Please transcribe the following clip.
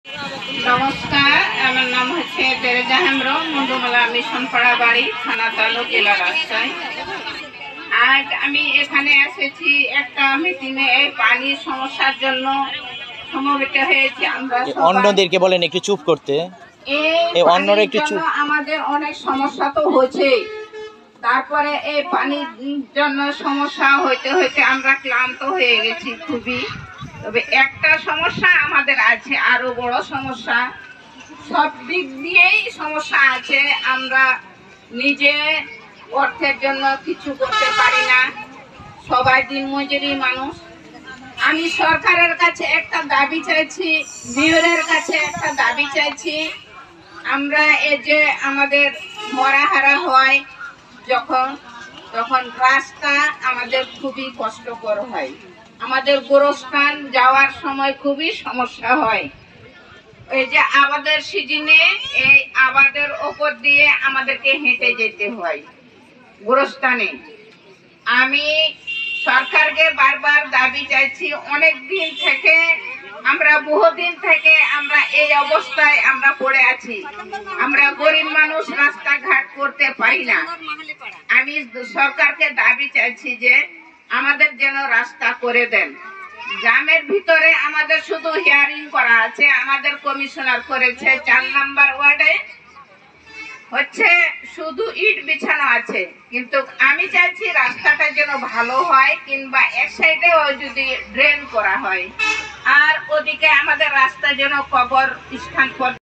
নমস্কার, আমার নাম হচ্ছে তেরেজা হেমব্রম, মুন্ডুমালা মিশন পাড়া বাড়ি, থানা তালুক, জেলা রাজশাহী। আজ আমি এখানে এসেছি একটা মিটিংয়ে এই পানির সমস্যার জন্য সমবেত হয়েছি। আমরা অন্যদেরকে বলেন একটু চুপ করতে। এই অন্যরা একটু চুপ। আমাদের অনেক সমস্যা তো হচ্ছে, তারপরে এই পানির জন্য সমস্যা হইতে হইতে আমরা ক্লান্ত হয়ে গেছি খুবই। তবে একটা সমস্যা আমাদের আছে, আরো বড় সমস্যা। সব দিক দিয়েই সমস্যা আছে। আমরা নিজে অর্থের জন্য কিছু করতে পারি না, সবাই দিনমজুরি মানুষ। আমি সরকারের কাছে একটা দাবি চাইছি, মেয়রের কাছে একটা দাবি চাইছি। আমরা এই যে আমাদের মরাহারা হয় তখন রাস্তা আমাদের খুবই কষ্টকর হয়। আমাদের গোরস্থান যাওয়ার সময় খুবই সমস্যা হয়। এই যে আবাদের সিজনে এই আবাদের ওপর দিয়ে আমাদেরকে হেঁটে যেতে হয় গোরস্থানে। আমি সরকারকে বারবার দাবি চাইছি, অনেক দিন থেকে আমরা বহুদিন থেকে আমরা এই অবস্থায় আমরা পড়ে আছি। আমরা গরিব মানুষ, রাস্তাঘাট করতে পারি না। আমি সরকারকে দাবি চাইছি যে আমাদের যেন রাস্তা করে দেন। গ্রামের ভিতরে আমাদের শুধু হিয়ারিং করা আছে, আমাদের কমিশনার করেছে 4 নম্বর ওয়ার্ডে হচ্ছে শুধু ইট বিছানো আছে। কিন্তু আমি চাইছি রাস্তাটা যেন ভালো হয়, কিংবা এক সাইডেও যদি ড্রেন করা হয়, আর ওদিকে আমাদের রাস্তা যেন কবর স্থান